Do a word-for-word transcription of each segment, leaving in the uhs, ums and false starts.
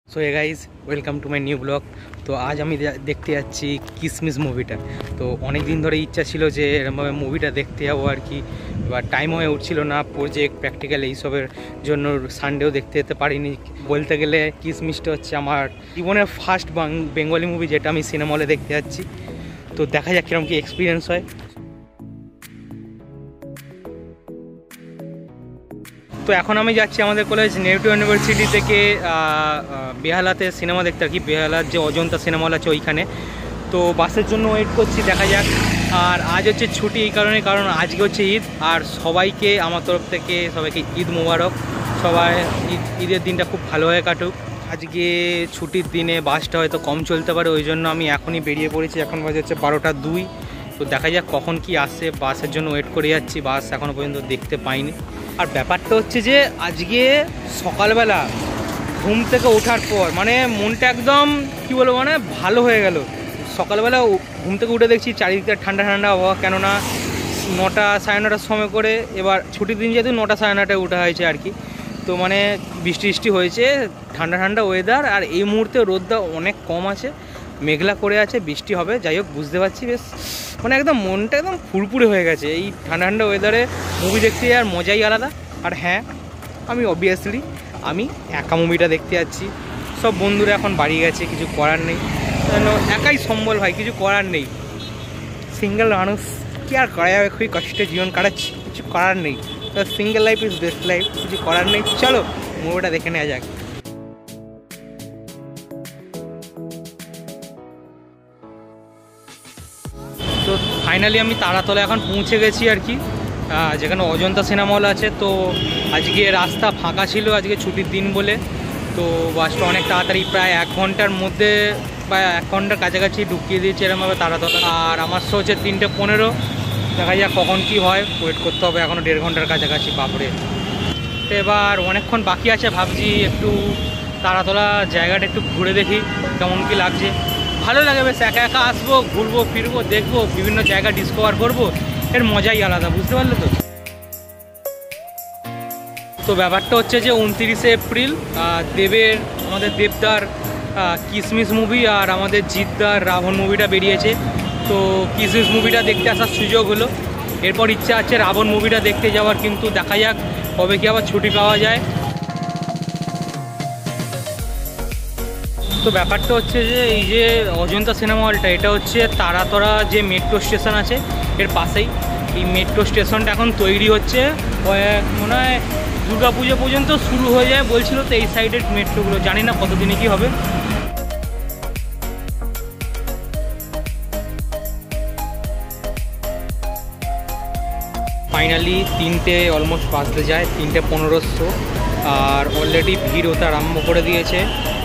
So hey guys welcome to my new blog. তো আজ আমি দেখতে যাচ্ছি কিসমিস মুভিটা। তো অনেক দিন ধরে ইচ্ছা ছিল যে এরকমভাবে মুভিটা দেখতে যাবো আর কি, এবার টাইম হয়ে উঠছিল না, প্রজেক্ট প্র্যাকটিক্যাল এইসবের জন্য সানডেও দেখতে যেতে পারিনি। বলতে গেলে কিসমিসটা হচ্ছে আমার জীবনের ফার্স্ট বেঙ্গলি মুভি যেটা আমি সিনেমা হলে দেখতে যাচ্ছি। তো দেখা যাক কীরকম কি এক্সপিরিয়েন্স হয়। তো এখন আমি যাচ্ছি আমাদের কলেজ নেহেরু ইউনিভার্সিটি থেকে বেহালাতে সিনেমা দেখতে আর কি, বেহালার যে অজন্তা সিনেমা হল আছে ওইখানে। তো বাসের জন্য ওয়েট করছি, দেখা যাক। আর আজ হচ্ছে ছুটি এই কারণে, কারণ আজকে হচ্ছে ঈদ। আর সবাইকে আমার তরফ থেকে সবাইকে ঈদ মোবারক। সবাই ঈদ ঈদের দিনটা খুব ভালোভাবে কাটুক। আজকে ছুটির দিনে বাসটা হয়তো কম চলতে পারে, ওই জন্য আমি এখনই বেরিয়ে পড়েছি। এখন বাজে হচ্ছে বারোটা দুই। তো দেখা যাক কখন কি আসে, বাসের জন্য ওয়েট করে যাচ্ছি। বাস এখনও পর্যন্ত দেখতে পাইনি। আর ব্যাপারটা হচ্ছে যে আজকে সকালবেলা ঘুম থেকে ওঠার পর মানে মনটা একদম কি বলবো মানে ভালো হয়ে গেল। সকালবেলা ঘুম থেকে উঠে দেখছি চারিদিকটা ঠান্ডা ঠান্ডা আবহাওয়া, কেননা নটা সাড়ে নটার সময় করে, এবার ছুটির দিন যেহেতু নটা সাড়ে নটায় ওঠা হয়েছে আর কি। তো মানে বৃষ্টি বৃষ্টি হয়েছে, ঠান্ডা ঠান্ডা ওয়েদার। আর এই মুহূর্তে রোদটা অনেক কম আছে, মেঘলা করে আছে, বৃষ্টি হবে। যাই হোক বুঝতে পারছি, বেশ মানে একদম মনটা একদম ফুরফুরে হয়ে গেছে এই ঠান্ডা ঠান্ডা ওয়েদারে মুভি দেখতে। আর মজাই আলাদা। আর হ্যাঁ, আমি অবভিয়াসলি আমি একা মুভিটা দেখতে যাচ্ছি। সব বন্ধুরা এখন বাড়ি গেছে, কিছু করার নেই, একাই সম্বল ভাই, কিছু করার নেই। সিঙ্গেল মানুষ, কি আর করা যাবে, খুবই কষ্টে জীবন কাটাচ্ছি, কিছু করার নেই। তো single life is best life, কিছু করার নেই। চলো মুভিটা দেখে নেওয়া যাক। তো ফাইনালি আমি তারাতলা এখন পৌঁছে গেছি আর কি, যেখানে অজন্তা সিনেমা হল আছে। তো আজকে রাস্তা ফাঁকা ছিল, আজকে ছুটির দিন বলে। তো বাসটা অনেক তাড়াতাড়ি, প্রায় এক ঘন্টার মধ্যে বা এক ঘন্টার কাছাকাছি ঢুকিয়ে দিয়েছে এরকমভাবে তারাতলা। আর আমার শো হচ্ছে তিনটে পনেরো। দেখা যাক কখন কি হয়, ওয়েট করতে হবে এখনও দেড় ঘন্টার কাছাকাছি। বাপরে, তো এবার অনেকক্ষণ বাকি আছে, ভাবছি একটু তারাতলা জায়গাটা একটু ঘুরে দেখি কেমন কি লাগছে। ভালো লাগে বেশ, একা একা আসবো, ঘুরবো ফিরবো, দেখবো, বিভিন্ন জায়গা ডিসকভার করবো, এর মজাই আলাদা, বুঝতে পারলে তো। তো ব্যাপারটা হচ্ছে যে উনত্রিশে এপ্রিল দেবের, আমাদের দেবদার কিসমিস মুভি আর আমাদের জিদ্দার রাবণ মুভিটা বেরিয়েছে। তো কিসমিস মুভিটা দেখতে আসার সুযোগ হলো, এরপর ইচ্ছা আছে রাবণ মুভিটা দেখতে যাওয়ার, কিন্তু দেখা যাক কবে কি আবার ছুটি পাওয়া যায়। তো ব্যাপারটা হচ্ছে যে এই যে অজন্তা সিনেমা হলটা, এটা হচ্ছে তারাতলা যে মেট্রো স্টেশন আছে এর পাশেই। এই মেট্রো স্টেশনটা এখন তৈরি হচ্ছে, মনে হয় দুর্গা পুজো পর্যন্ত শুরু হয়ে যায় বলছিল। তো এই সাইডের মেট্রোগুলো জানি না কতদিনে কি হবে। ফাইনালি তিনটে অলমোস্ট বাজতে যায়, তিনটে পনেরোশো। আর অলরেডি ভিড় হতে আরম্ভ করে দিয়েছে।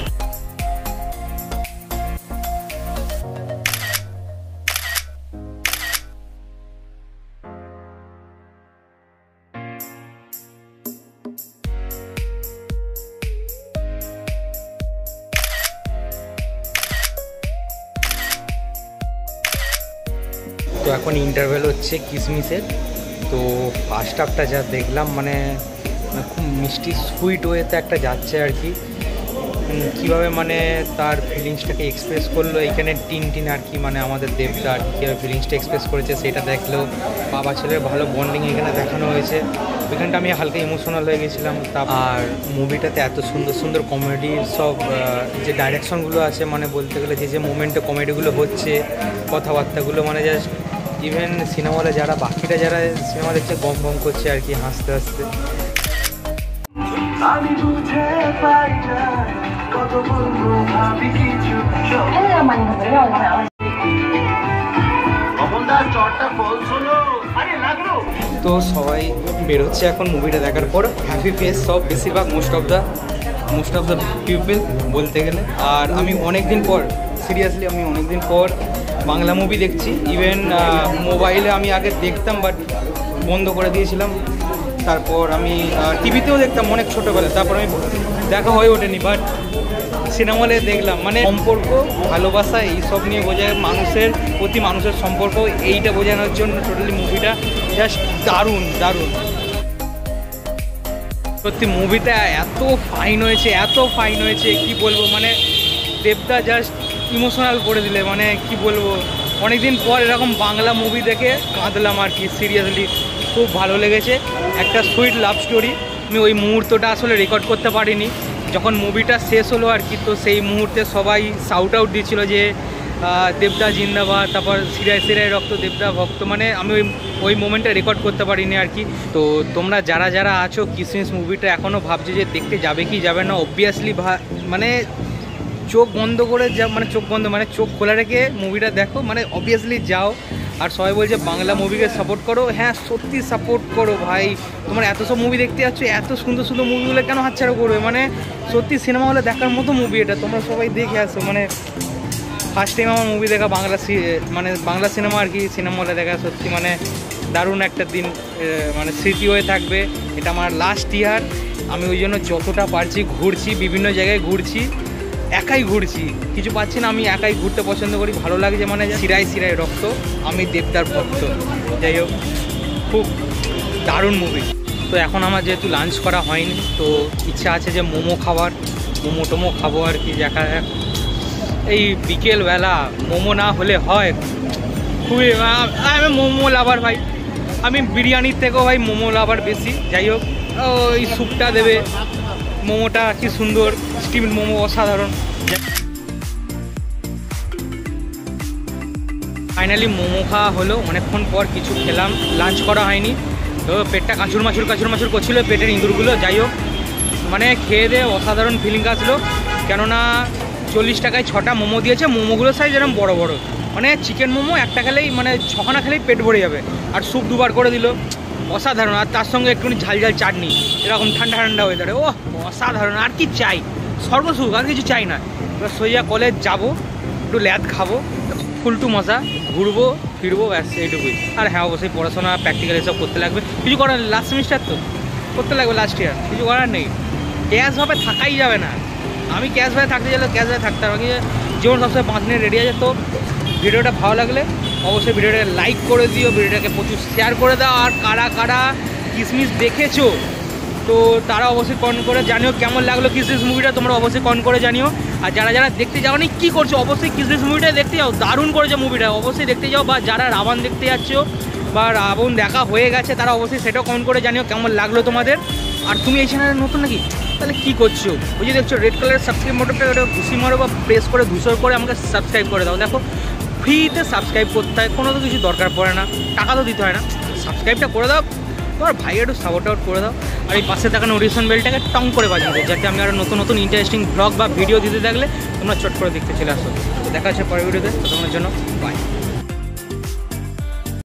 তো এখন ইন্টারভেল হচ্ছে কিসমিসের। তো ফার্স্ট হাফটা যা দেখলাম মানে খুব মিষ্টি সুইট ওয়েতে একটা যাচ্ছে আর কি, কীভাবে মানে তার ফিলিংসটাকে এক্সপ্রেস করলো এইখানে টিন টিন আর কি, মানে আমাদের দেবদা আর কি কীভাবে ফিলিংসটা এক্সপ্রেস করেছে সেটা দেখলেও। বাবা ছেলের ভালো বন্ডিং এখানে দেখানো হয়েছে, ওইখানটা আমি হালকা ইমোশনাল হয়ে গেছিলাম। আর মুভিটাতে এত সুন্দর সুন্দর কমেডি সব যে ডাইরেকশনগুলো আছে, মানে বলতে গেলে যে যে মোমেন্টে কমেডিগুলো হচ্ছে, কথাবার্তাগুলো মানে জাস্ট ইভেন সিনেমা হলে যারা বাকিটা যারা সিনেমা দেখছে গম গম করছে আর কি, হাসতে হাসতে। তো সবাই বেরোচ্ছে এখন মুভিটা দেখার পর, হ্যাপি ফেস সব, বেশিরভাগ most of the most of the people বলতে গেলে। আর আমি অনেক দিন পর, সিরিয়াসলি আমি অনেক দিন পর বাংলা মুভি দেখছি। ইভেন মোবাইলে আমি আগে দেখতাম বাট বন্ধ করে দিয়েছিলাম। তারপর আমি টিভিতেও দেখতাম অনেক ছোটোবেলায়, তারপর আমি দেখা হয়ে ওঠেনি, বাট সিনেমা হলে দেখলাম। মানে সম্পর্ক, ভালোবাসা এইসব নিয়ে বোঝায়, মানুষের প্রতি মানুষের সম্পর্ক, এইটা বোঝানোর জন্য টোটালি মুভিটা জাস্ট দারুণ দারুণ। সত্যি মুভিটা এত ফাইন হয়েছে, এত ফাইন হয়েছে কি বলবো, মানে দেবদা জাস্ট ইমোশনাল করে দিলে, মানে কি বলবো, অনেকদিন পর এরকম বাংলা মুভি দেখে কাঁদলাম আর কি। সিরিয়াসলি খুব ভালো লেগেছে, একটা সুইট লাভ স্টোরি। আমি ওই মুহূর্তটা আসলে রেকর্ড করতে পারিনি, যখন মুভিটা শেষ হলো আর কি, তো সেই মুহূর্তে সবাই শাউট আউট দিচ্ছিল যে দেবদা জিন্দাবাদ, তারপর সিরায় সিরায় রক্ত দেবদা ভক্ত, মানে আমি ওই ওই মোমেন্টটা রেকর্ড করতে পারিনি আর কি। তো তোমরা যারা যারা আছো কিসমিস মুভিটা এখনও ভাবছো যে দেখতে যাবে কি যাবে না, অবভিয়াসলি মানে চোখ বন্ধ করে যা, মানে চোখ বন্ধ মানে চোখ খোলা রেখে মুভিটা দেখো, মানে অবভিয়াসলি যাও। আর সবাই বলছে বাংলা মুভিকে সাপোর্ট করো, হ্যাঁ সত্যি সাপোর্ট করো ভাই। তোমরা এত সব মুভি দেখতে যাচ্ছ, এত সুন্দর সুন্দর মুভিগুলো কেন হাতছাড়া করবে, মানে সত্যি সিনেমা হলে দেখার মতো মুভি এটা, তোমরা সবাই দেখে আসো। মানে ফার্স্ট টাইম আমার মুভি দেখা বাংলা, মানে বাংলা সিনেমা আর কি সিনেমা হলে দেখা, সত্যি মানে দারুণ একটা দিন, মানে স্মৃতি হয়ে থাকবে। এটা আমার লাস্ট ইয়ার, আমি ওই জন্য যতটা পারছি ঘুরছি, বিভিন্ন জায়গায় ঘুরছি, একাই ঘুরছি, কিছু পাচ্ছি না, আমি একাই ঘুরতে পছন্দ করি, ভালো লাগছে। মানে সিরায় সিরায় রক্ত, আমি দেবদার ভক্ত। যাই হোক, খুব দারুণ মুভি। তো এখন আমার যেহেতু লাঞ্চ করা হয়নি, তো ইচ্ছা আছে যে মোমো খাবার, মোমো টোমো খাবো আর কি। দেখা যাক, এই বিকেলবেলা মোমো না হলে হয়, খুবই আমি মোমো লাভার ভাই, আমি বিরিয়ানির থেকেও ভাই মোমো লাভার বেশি। যাই হোক, ওই স্যুপটা দেবে, মোমোটা কি সুন্দর, স্টিম মোমো অসাধারণ। ফাইনালি মোমো খাওয়া হলো, অনেকক্ষণ পর কিছু খেলাম, লাঞ্চ করা হয়নি, তো পেটটা কাঁচুর মাচুর কাঁচুর মাচুর করছিল, পেটের ইঁদুরগুলো। যাই হোক, মানে খেয়ে দিয়ে অসাধারণ ফিলিং আসলো, কেননা চল্লিশ টাকায় ছটা মোমো দিয়েছে, মোমোগুলোর সাইজ এরকম বড় বড়, মানে চিকেন মোমো একটা খেলেই, মানে ছখানা খেলেই পেট ভরে যাবে। আর স্যুপ দুবার করে দিল, অসাধারণ। আর তার সঙ্গে একটুখানি ঝাল ঝাল চাটনি, এরকম ঠান্ডা ঠান্ডা ওয়েদারে, ও অসাধারণ। আর কি চাই, স্বর্গসুখ, আর কিছু চাই না। এবার সোজা কলেজ যাবো, একটু ল্যাদ খাবো, ফুলটু মশা, ঘুরবো ফিরবো, ব্যাস এইটুকুই। আর হ্যাঁ, অবশ্যই পড়াশোনা প্র্যাকটিক্যাল এসব করতে লাগবে, কিছু করার লাস্ট সেমিস্টার তো করতে লাগবে, লাস্ট ইয়ার, কিছু করার নেই। ক্যাশভাবে থাকাই যাবে না, আমি ক্যাশভাবে থাকতে গেলে ক্যাশভাবে থাকতে হবে, জীবন সবসময় পাঁচ মিনিট রেডি আছে। তো ভিডিওটা ভালো লাগলে অবশ্যই ভিডিওটাকে লাইক করে দিও, ভিডিওটাকে প্রচুর শেয়ার করে দাও। আর কারা কারা কিসমিস দেখেছো, তো তারা অবশ্যই কমেন্ট করে জানিও কেমন লাগলো কিসমিস মুভিটা, তোমরা অবশ্যই কমেন্ট করে জানিও। আর যারা যারা দেখতে যাও নি কী করছো, অবশ্যই কিসমিস মুভিটা দেখতে যাও, দারুণ করেছে মুভিটা, অবশ্যই দেখতে যাও। বা যারা রাবণ দেখতে যাচ্ছ বা রাবণ দেখা হয়ে গেছে, তারা অবশ্যই সেটাও কমেন্ট করে জানিও কেমন লাগলো তোমাদের। আর তুমি এই চ্যানেলে নতুন নাকি, তাহলে কী করছো, ওই যে দেখছো রেড কালারের সাবস্ক্রাইব বাটনটা, ওটা ঘুষি মারো বা প্রেস করে ধূসর করে আমাকে সাবস্ক্রাইব করে দাও। দেখো ফ্রিতে সাবস্ক্রাইব করতে হয়, কোনো তো কিছু দরকার পড়ে না, টাকা তো দিতে হয় না, সাবস্ক্রাইবটা করে দাও, তোমার ভাই একটু সাপোর্ট আউট করে দাও। আর এই পাশে থাকা নোটিফিকেশন বেলটাকে টং করে বাজিয়ে দাও, যাতে আমি আরও নতুন নতুন ইন্টারেস্টিং ব্লগ বা ভিডিও দিতে থাকলে তোমরা চট করে দেখতে চলে আসো। তো দেখা হচ্ছে পরের ভিডিওতে, তোমাদের জন্য বাই।